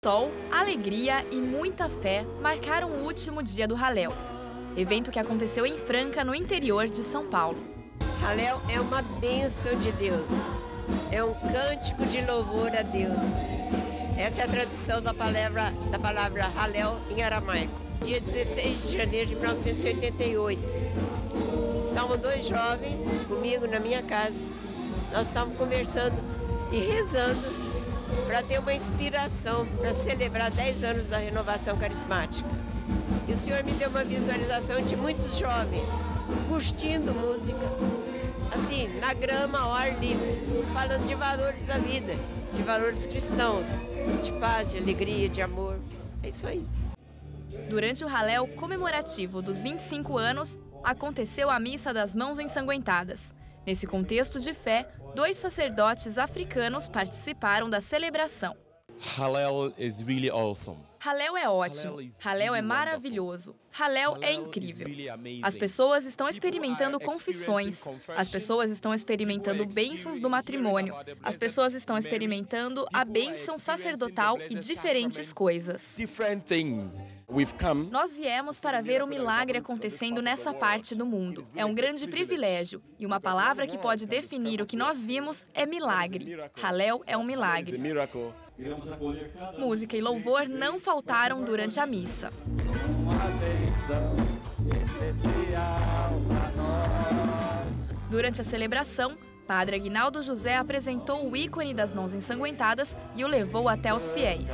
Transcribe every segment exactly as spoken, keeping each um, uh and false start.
sol, alegria e muita fé marcaram o último dia do Hallel, evento que aconteceu em Franca, no interior de São Paulo. Hallel é uma bênção de Deus, é um cântico de louvor a Deus. Essa é a tradução da palavra, da palavra Hallel em aramaico. Dia dezesseis de janeiro de mil novecentos e oitenta e oito, estavam dois jovens comigo na minha casa. Nós estávamos conversando e rezando para ter uma inspiração para celebrar dez anos da renovação carismática. E o Senhor me deu uma visualização de muitos jovens curtindo música, assim, na grama, ao ar livre, falando de valores da vida, de valores cristãos, de paz, de alegria, de amor. É isso aí. Durante o Hallel comemorativo dos vinte e cinco anos, aconteceu a Missa das Mãos Ensanguentadas. Nesse contexto de fé, dois sacerdotes africanos participaram da celebração. Hallel is really awesome. Hallel é ótimo, Hallel é maravilhoso, Hallel é incrível. As pessoas estão experimentando confissões, as pessoas estão experimentando bênçãos do matrimônio, as pessoas estão experimentando a bênção sacerdotal e diferentes coisas. Nós viemos para ver o milagre acontecendo nessa parte do mundo. É um grande privilégio, e uma palavra que pode definir o que nós vimos é milagre. Hallel é um milagre. Música e louvor não faltaram durante a missa. Durante a celebração, Padre Aguinaldo José apresentou o ícone das mãos ensanguentadas e o levou até os fiéis.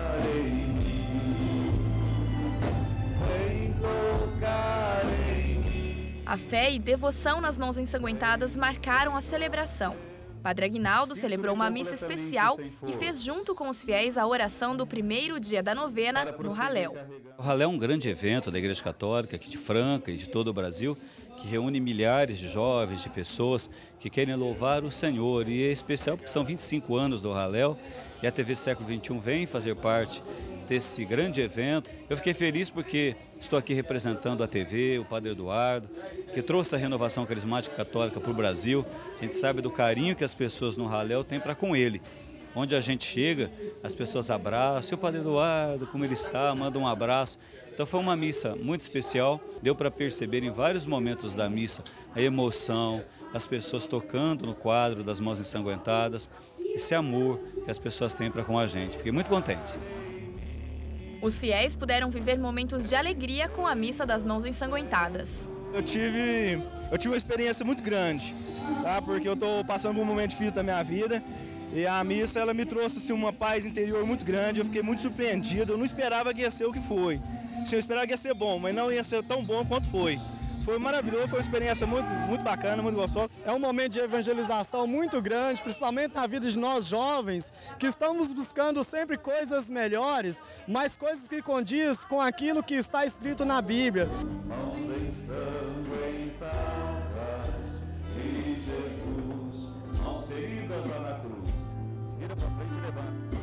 A fé e devoção nas mãos ensanguentadas marcaram a celebração. Padre Aguinaldo celebrou uma missa especial e fez junto com os fiéis a oração do primeiro dia da novena no Hallel. O Hallel é um grande evento da Igreja Católica aqui de Franca e de todo o Brasil, que reúne milhares de jovens, de pessoas que querem louvar o Senhor. E é especial porque são vinte e cinco anos do Hallel e a T V Século vinte e um vem fazer parte desse grande evento. Eu fiquei feliz porque estou aqui representando a T V, o Padre Eduardo, que trouxe a renovação carismática católica para o Brasil. A gente sabe do carinho que as pessoas no Hallel têm para com ele. Onde a gente chega, as pessoas abraçam, e o Padre Eduardo, como ele está, manda um abraço. Então foi uma missa muito especial, deu para perceber em vários momentos da missa a emoção, as pessoas tocando no quadro das mãos ensanguentadas, esse amor que as pessoas têm para com a gente. Fiquei muito contente. Os fiéis puderam viver momentos de alegria com a Missa das Mãos Ensanguentadas. Eu tive, eu tive uma experiência muito grande, tá? Porque eu estou passando por um momento difícil da minha vida e a missa ela me trouxe assim, uma paz interior muito grande. Eu fiquei muito surpreendido, eu não esperava que ia ser o que foi. Sim, eu esperava que ia ser bom, mas não ia ser tão bom quanto foi. Foi maravilhoso, foi uma experiência muito, muito bacana, muito gostosa. É um momento de evangelização muito grande, principalmente na vida de nós jovens, que estamos buscando sempre coisas melhores, mas coisas que condiz com aquilo que está escrito na Bíblia. Mãos ensanguentadas de Jesus, mãos feridas lá na cruz. Vira para frente e levanta.